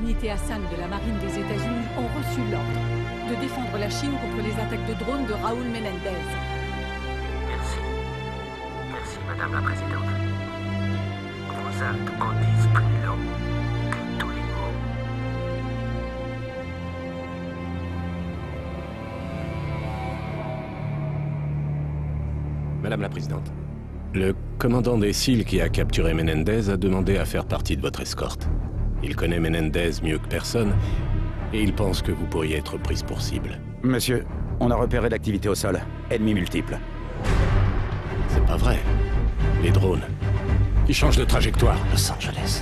unités Hassan de la marine des États-Unis ont reçu l'ordre de défendre la Chine contre les attaques de drones de Raúl Menendez. Merci. Merci, Madame la Présidente. Vos actes en disent plus long que tous les mots. Madame la Présidente, le commandant des SEAL qui a capturé Menendez a demandé à faire partie de votre escorte. Il connaît Menendez mieux que personne, et il pense que vous pourriez être prise pour cible. Monsieur, on a repéré l'activité au sol. Ennemis multiples. C'est pas vrai. Les drones. Ils changent de trajectoire. Los Angeles.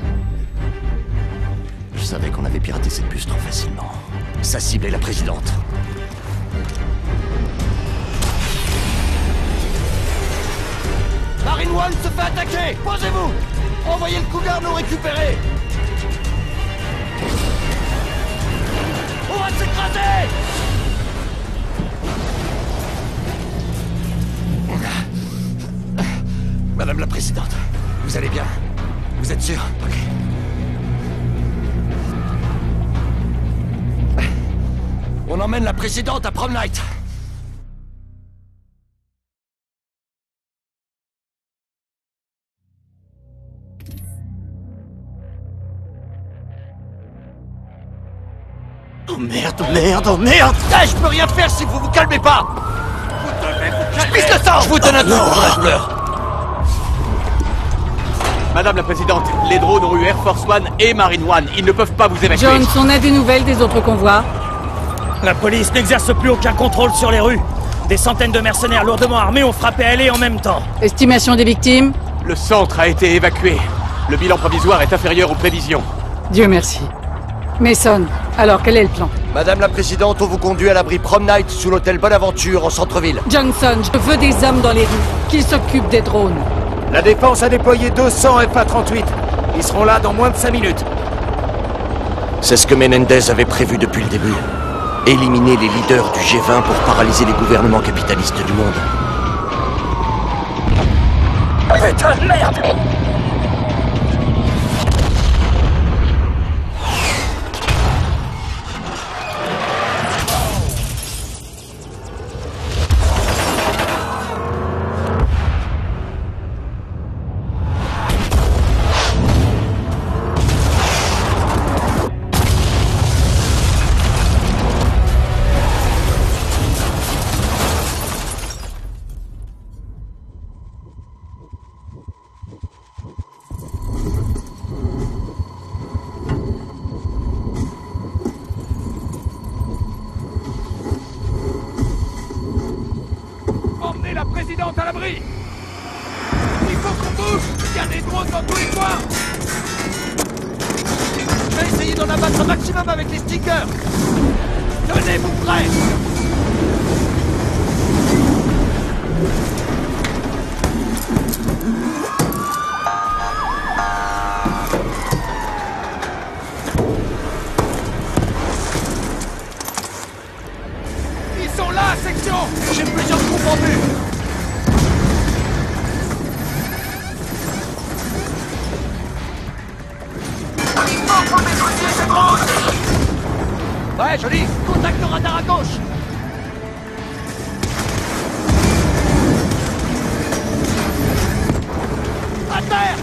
Je savais qu'on avait piraté cette puce trop facilement. Sa cible est la présidente. Marine One se fait attaquer! Posez-vous! Envoyez le Cougar nous récupérer! On va s'écraser! Madame la Présidente, vous allez bien? Vous êtes sûre? Ok. On emmène la présidente à Prom Night! Oh merde, oh merde, oh merde! Ah, je peux rien faire si vous vous calmez pas! Vous devez vous calmer! Je pisse le sang! Je vous donne un tour pour la douleur! Madame la Présidente, les drones ont eu Air Force One et Marine One. Ils ne peuvent pas vous évacuer. Jones, on a des nouvelles des autres convois? La police n'exerce plus aucun contrôle sur les rues. Des centaines de mercenaires lourdement armés ont frappé L.A. en même temps. Estimation des victimes? Le centre a été évacué. Le bilan provisoire est inférieur aux prévisions. Dieu merci. Mason, alors quel est le plan? Madame la Présidente, on vous conduit à l'abri Prom Night sous l'hôtel Bonaventure en centre-ville. Johnson, je veux des hommes dans les rues, qui s'occupent des drones. La défense a déployé 200 FA-38. Ils seront là dans moins de 5 minutes. C'est ce que Menendez avait prévu depuis le début. Éliminer les leaders du G20 pour paralyser les gouvernements capitalistes du monde. Putain de merde! Emmenez la Présidente à l'abri! Il faut qu'on bouge! Il y a des drones dans tous les coins! Je vais essayer d'en abattre un maximum avec les stickers! Tenez-vous prêts! Ils sont là, section! J'ai plusieurs troupes en vue! Faut détruire ces drones! Ouais, joli! Contact de radar à gauche! À terre!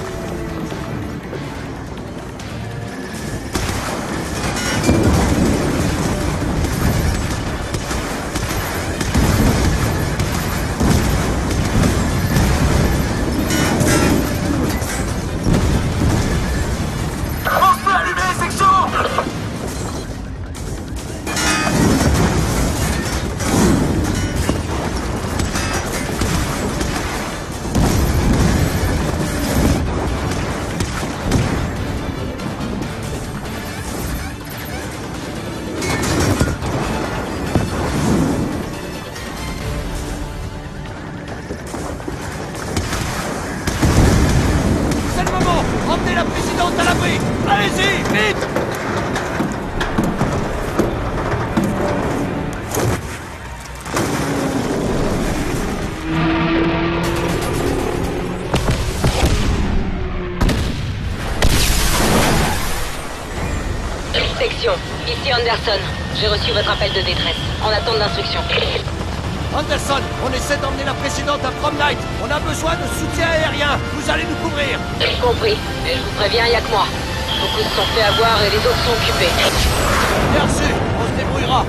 On peut allumer les sections! C'est le moment! Emmenez la Présidente à l'abri! Allez-y, vite! Ici Anderson. J'ai reçu votre appel de détresse. En attente d'instruction. Anderson, on essaie d'emmener la présidente à Prom Night. On a besoin de soutien aérien. Vous allez nous couvrir. Compris. Mais je vous préviens, il y a que moi. Beaucoup se sont fait avoir et les autres sont occupés. Bien reçu. On se débrouillera.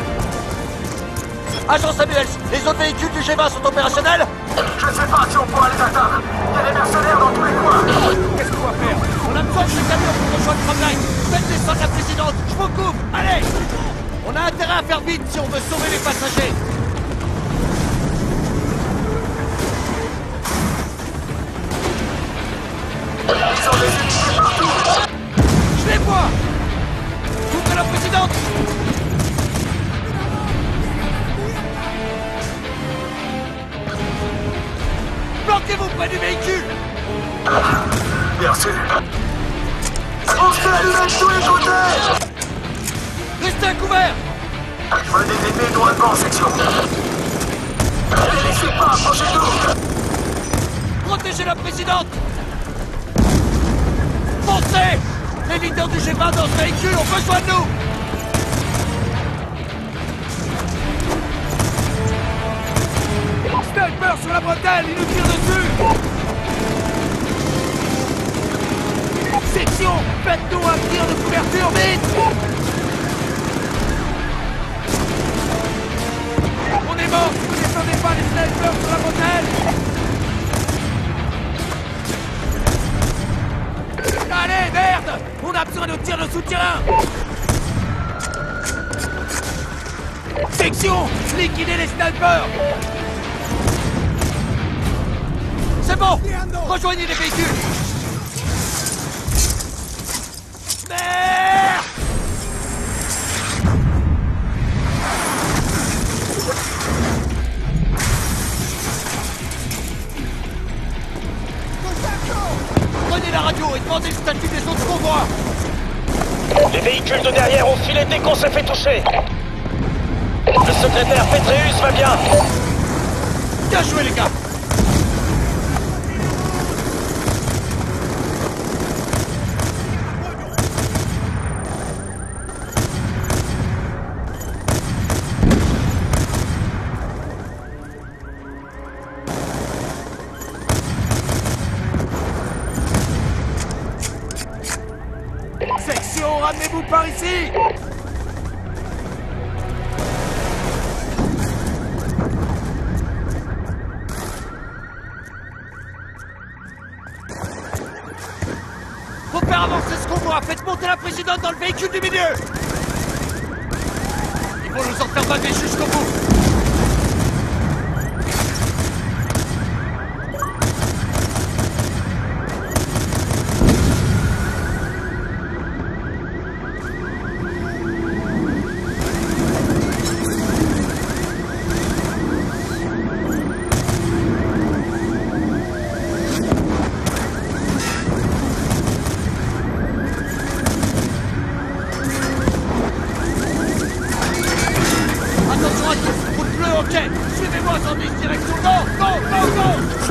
Agent Samuels, les autres véhicules du G20 sont opérationnels? Je ne sais pas si on pourra les atteindre. Il y a des mercenaires dans tous les coins. Qu'est-ce qu'on va faire? On a besoin de ce camion pour rejoindre Prom Night. Faites descendre la présidente. Je vous couvre. Allez! On a intérêt à faire vite si on veut sauver les passagers. Ils ont des unités partout. Je les vois! Couvrez la présidente! Planquez-vous près du véhicule! Bien sûr. On se la lune de tous les côtés. Restez à couvert! Je veux des ennemis droitement en section. Ne les laissez pas, approchez-nous. Protégez la présidente! Foncez! Les leaders du G20 dans ce véhicule ont besoin de nous! Sniper sur la bretelle, il nous tire dessus. Section, faites-nous un tir de couverture, vite. On est mort si vous ne descendez pas les snipers sur la bretelle. Allez, merde! On a besoin de tirs de soutien! Section! Liquidez les snipers! C'est bon! Rejoignez les véhicules! Merde! Prenez la radio et demandez le statut des autres convois! Les véhicules de derrière ont filé dès qu'on s'est fait toucher. Le secrétaire Petreus va bien. Bien joué, les gars! Section, ramenez-vous par ici. Faut faire avancer ce convoi! Faites monter la présidente dans le véhicule du milieu! Ils vont nous en faire baver jusqu'au bout! Attention à tous! Route bleue, ok! Suivez-moi, 110, direction go! Go, go, go!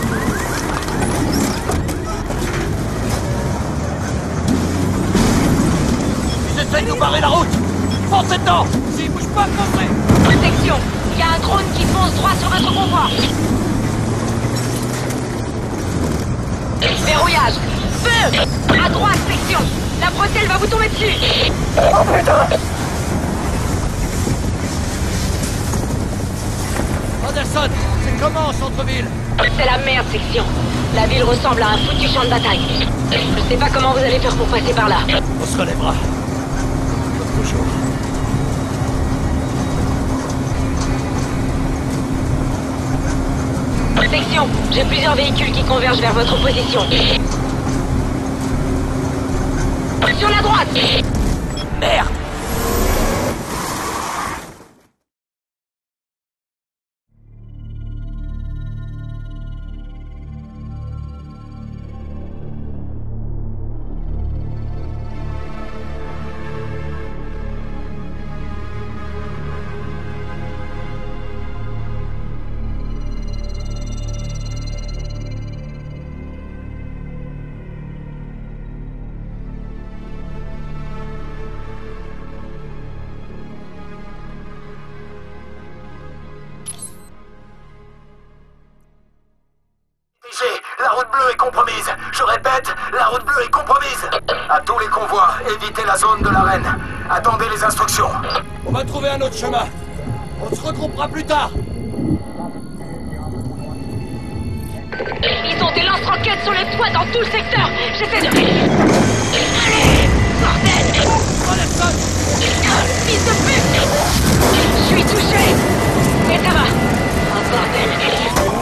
Ils essaient de nous barrer la route! Foncez dedans! S'ils bougent pas, foncez! Section, il y a un drone qui fonce droit sur votre convoi. Verrouillage. Feu! À droite, section. La bretelle va vous tomber dessus. Oh putain! Anderson, c'est comment en centre-ville? C'est la merde, section. La ville ressemble à un foutu champ de bataille. Je sais pas comment vous allez faire pour passer par là. On se relèvera. Comme toujours. Section, j'ai plusieurs véhicules qui convergent vers votre position. Sur la droite! Merde! compromise. Je répète, la route bleue est compromise. À tous les convois, évitez la zone de l'arène. Attendez les instructions. On va trouver un autre chemin. On se regroupera plus tard. Ils ont des lance-roquettes sur les toits dans tout le secteur. J'essaie de... Allez, bordel! Anderson! Fils de pute! Je suis touché! Mais ça va! Oh bordel!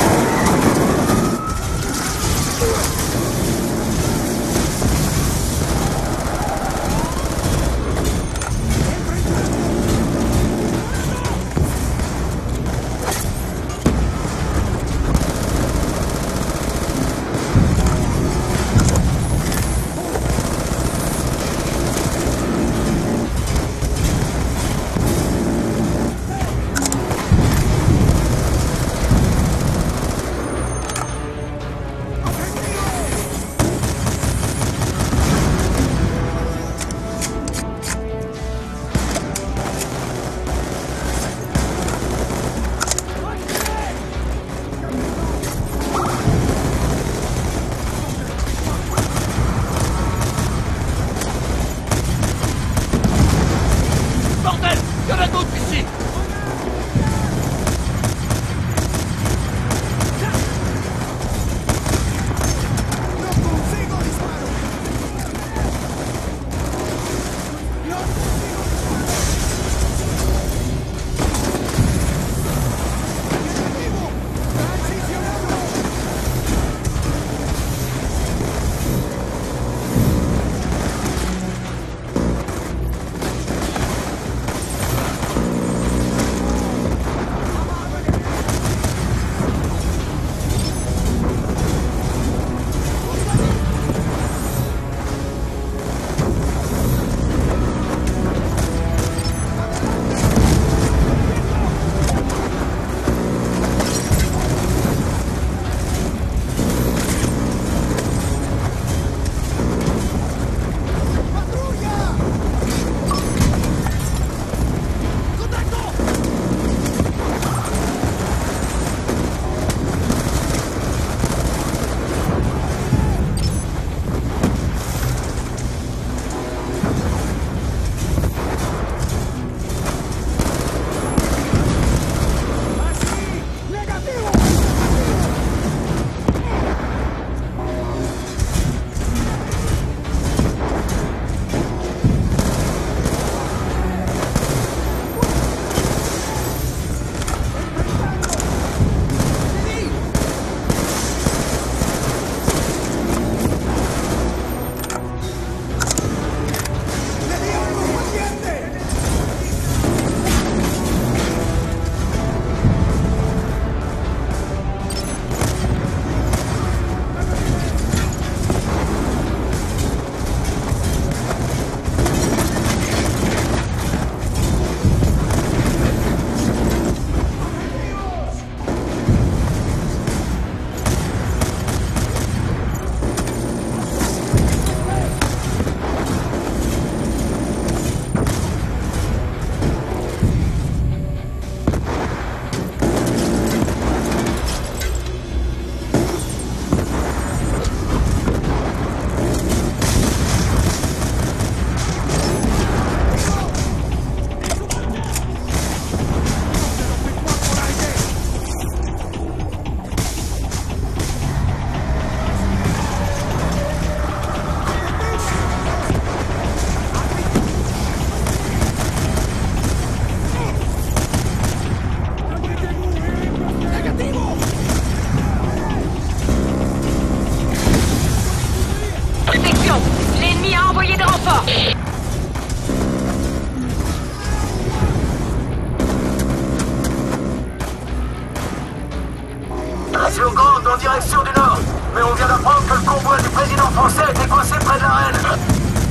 Slowgrande en direction du nord. Mais on vient d'apprendre que le convoi du président français était coincé près de l'arène.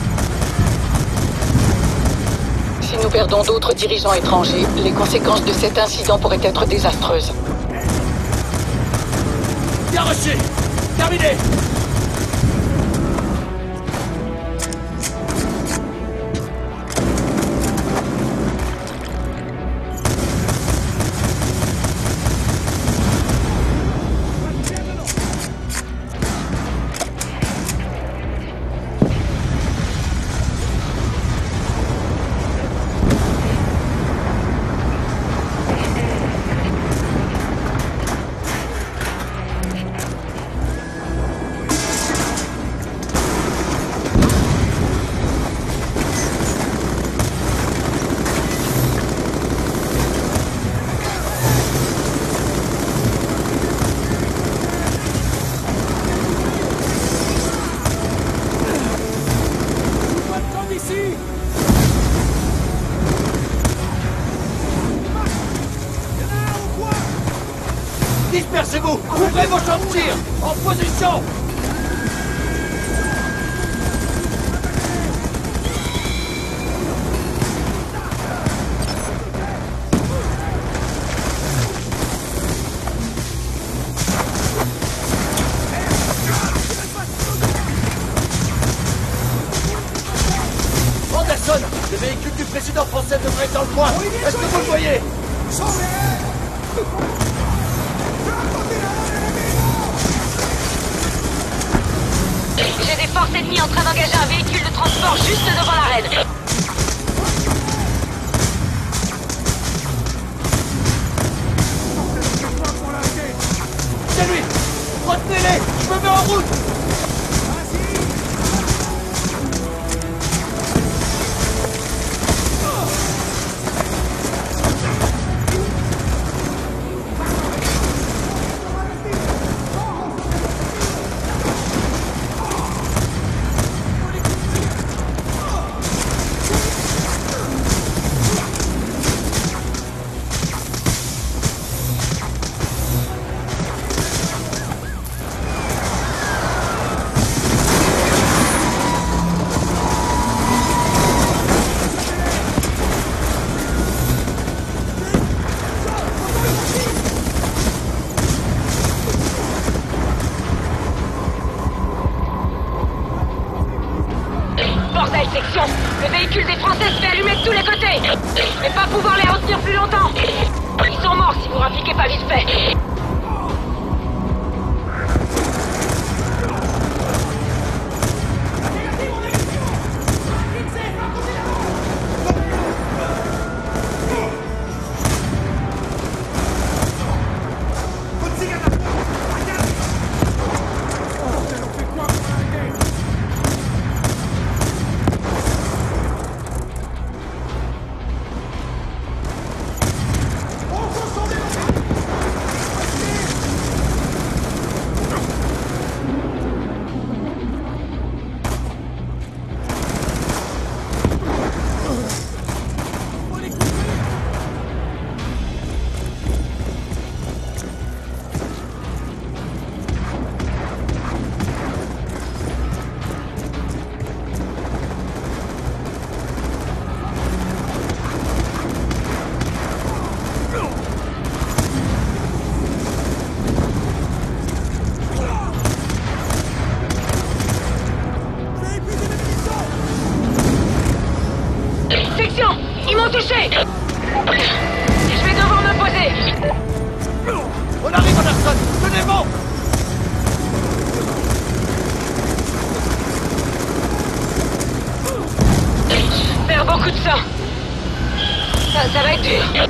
Si nous perdons d'autres dirigeants étrangers, les conséquences de cet incident pourraient être désastreuses. Bien reçu. Terminé. Dispersez-vous! Ouvrez vos champs de tir! En position! Anderson! Le véhicule du président français devrait être dans le coin! Est-ce que vous le voyez? J'ai des forces ennemies en train d'engager un véhicule de transport juste devant l'arène. C'est lui! Retenez-les! Je me mets en route! Bordel, section! Le véhicule des Français se fait allumer de tous les côtés! Je vais pas pouvoir les retenir plus longtemps! Ils sont morts si vous rappliquez pas vite fait! Ils m'ont touché! Je vais devoir me poser! On arrive, Anderson! Tenez bon! Je perds beaucoup de sang. Ça va être dur.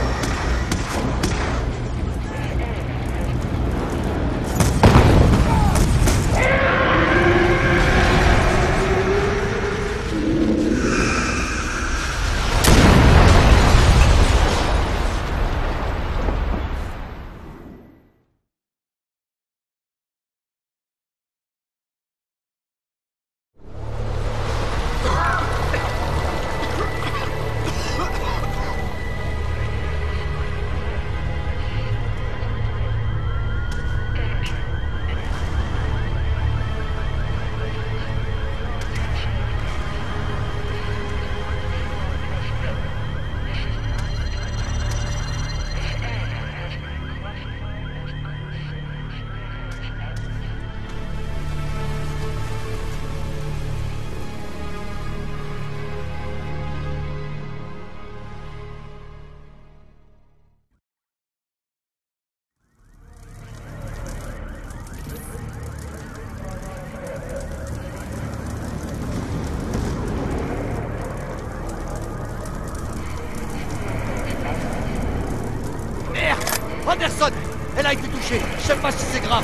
Anderson! Elle a été touchée! Je sais pas si c'est grave!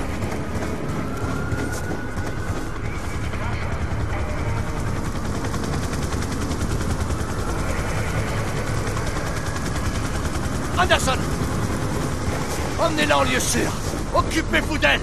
Anderson! Emmenez-la en lieu sûr! Occupez-vous d'elle!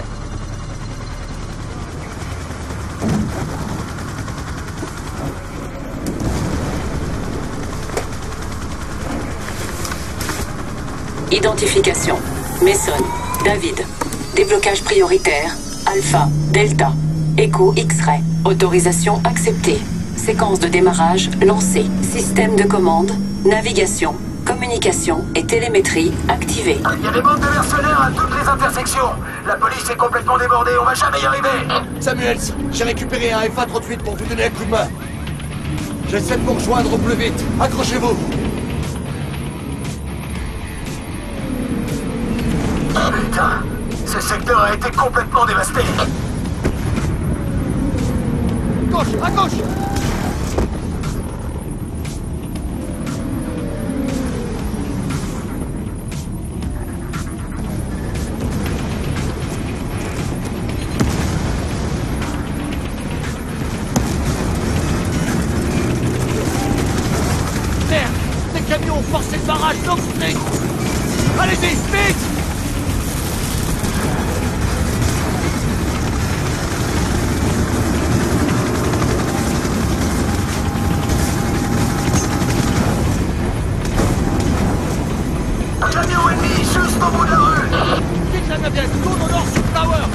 Identification. Mason, David. Déblocage prioritaire. Alpha, Delta. Echo X-Ray. Autorisation acceptée. Séquence de démarrage lancée. Système de commande, navigation, communication et télémétrie activée. Il y a des bandes de mercenaires à toutes les intersections. La police est complètement débordée, on va jamais y arriver. Samuels, j'ai récupéré un FA-38 pour vous donner un coup de main. J'essaie de vous rejoindre au plus vite. Accrochez-vous. Putain, ce secteur a été complètement dévasté. Gauche, à gauche. Merde, les camions ont forcé le barrage Long Street. Allez-y, vite. Camion ennemi juste au bout de la rue. Quitte la navette, tourne au nord sur Tower.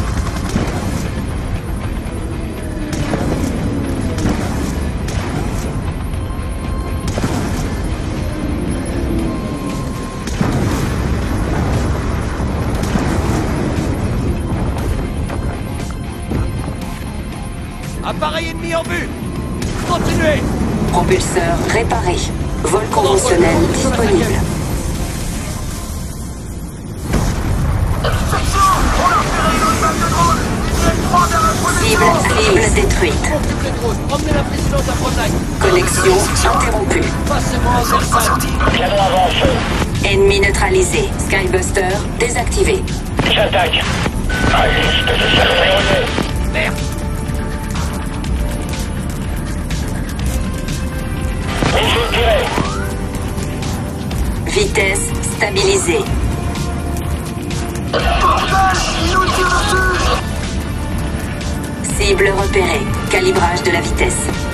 Appareil ennemi en vue. Continuez. Propulseur réparé. Vol conventionnel disponible. Cible détruite. Occupe les drones. Emmenez la présidente à Frontline. Connexion interrompue. Passez-moi en Versailles. Canon avant feu. Ennemi neutralisé. Skybuster désactivé. J'attaque. Ah, liste de salauds erronés. Merde. Missile tiré. Vitesse stabilisée. Bordel, il nous tire dessus. Cible repérée. Calibrage de la vitesse.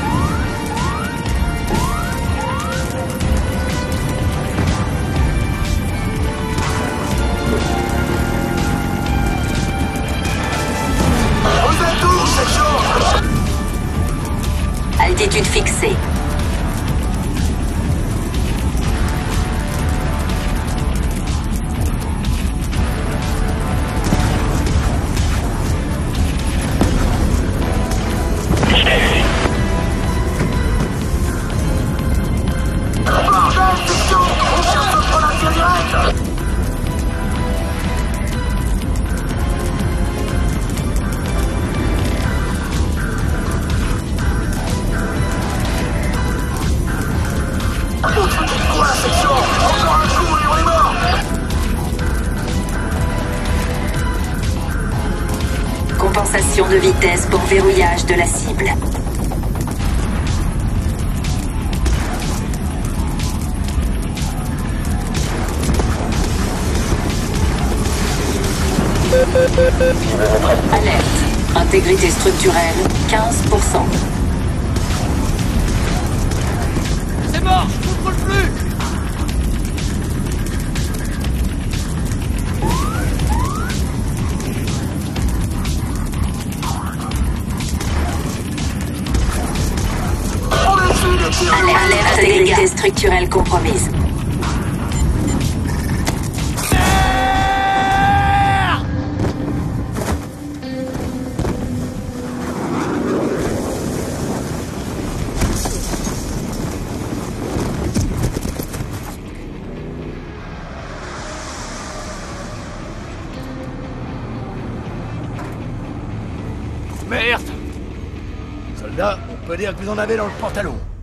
Aux atours, c'est chaud. Altitude fixée. Bordel, c'est chaud. On cherche à prendre un tir direct. Quoi, c'est chaud. Encore un coup et on est mort. Compensation de vitesse pour verrouillage de la cible. Alerte. Intégrité structurelle, 15%. C'est mort, je contrôle plus. On est dessus des tirs. Alerte. Intégrité structurelle compromise. Merde. Soldat, on peut dire que vous en avez dans le pantalon.